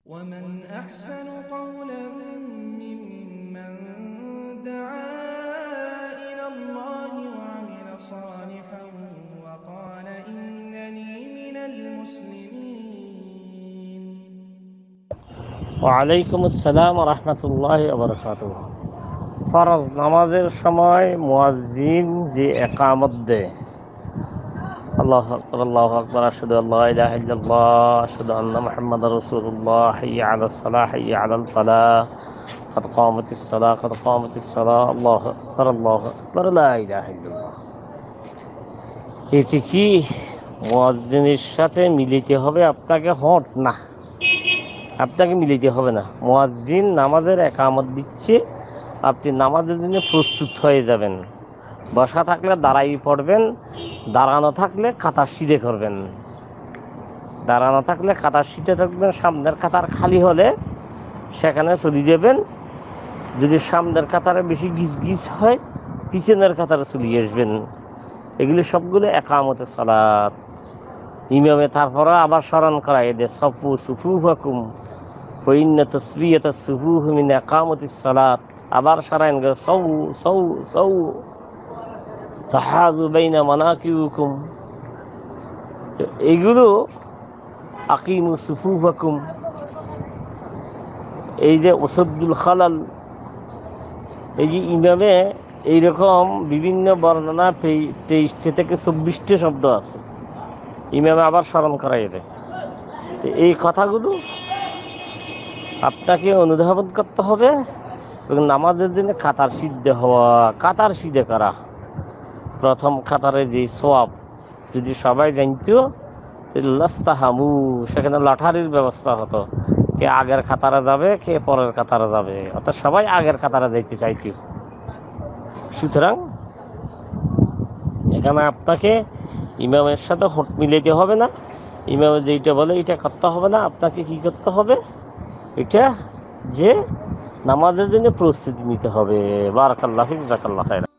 ومن أحسن قولا ممن دعا إلى الله وعمل صالحا وقال إنني من المسلمين ওয়ালাইকুম আসসালাম রাহমাতুল্লাহি ওয়া বারাকাতুহু। ফরজ নামাজের সময় মুয়াজ্জিন যে ইকামত দেয়, আল্লাহু আকবার আল্লাহু আকবার আশহাদু আল্লা ইলাহা ইল্লাল্লাহ আশহাদু আন্না মুহাম্মাদার রাসূলুল্লাহ হাইয়্যা আলাস সালাহ হাইয়্যা আলাল ফালাহ قد قامت الصلاة قد قامت الصلاة الله أكبر لا إله إلا الله। এটি কি মুয়াজ্জিনের সাথে মিলিতে হবে? আপনাকে আপনাকে মিলিতে হবে না। মুয়াজ্জিন নামাজের ইকামত দিচ্ছে, আপনি নামাজের জন্য প্রস্তুত হয়ে যাবেন। বসা থাকলে দাঁড়াই পড়বেন, দাঁড়ানো থাকলে কাতার সিধে করবেন। দাঁড়ানো থাকলে কাতার সিধে থাকবেন, সামনের কাতার খালি হলে সেখানে চলে যাবেন। যদি সামনের কাতারে বেশি গিজ হয়, পিছনের কাতারে চলে আসবেন। এগুলি সবগুলো ইকামতে সালাত। ইমামে তারপরে আবার স্মরণ করাই দে সফু সুফুফাকুম ফাইন্না তাসবিয়াতাস সুফুফ মিন ইকামাতিস সালাত। আবার স্মরণ করে সৌ সৌ সৌ তাহাযু বাইনা মানাকিবুকুম। এগুলো আকিমু সুফুফাকুম। এই যে ওসদ্দুল খালাল, এই যে ইমামে এইরকম বিভিন্ন বর্ণনা 23 থেকে 24টা শব্দ আছে, ইমামে আবার স্মরণ করাই দেয়। তো এই কথাগুলো আপনাকে অনুধাবন করতে হবে এবং নামাজের জন্য কাতার সিদ্ধ হওয়া, কাতার সিদ্ধ করা। প্রথম কাতারে যে সওয়াব যদি সবাই জানতো, লাস্তাহামু, সেখানে লটারির ব্যবস্থা হতো, কে আগের কাতারে যাবে কে পরের কাতারে যাবে, অর্থাৎ সবাই আগের কাতারে যাইতে চাইতো। সুতরাং এখানে আপনাকে ইমামের সাথে হোট মিলাইতে হবে না, ইমামে যেইটা বলে এটা করতে হবে না। আপনাকে কি করতে হবে? এটা যে নামাজের জন্য প্রস্তুতি নিতে হবে। বারাকাল্লাহু ফিক, জাযাকাল্লাহু খায়রান।